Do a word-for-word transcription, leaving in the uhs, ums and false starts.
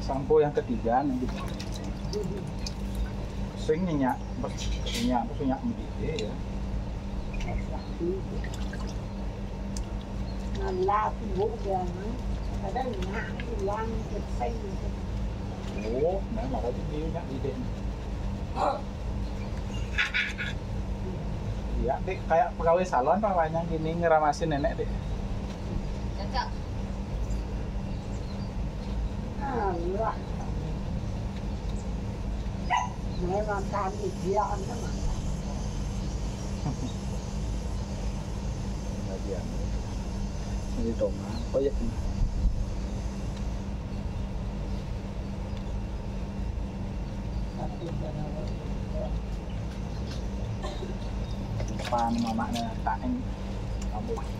sampo yang ketiga nih gitu. Sing nyenyak, nyenyak, nyenyak mendidih ya. Nala tubuh dia mah, kadang nyak hilang keseng. Oh, nah makanya dia nyenyak mendidih. Iya, Dik, kayak pegawai salon pokoknya gini ngeramasin nenek, Dik. Cocok. Allah. Memang kami dia anak. Bagian. Ini doma, proyek ini. Pan mamaknya tak eng kamu.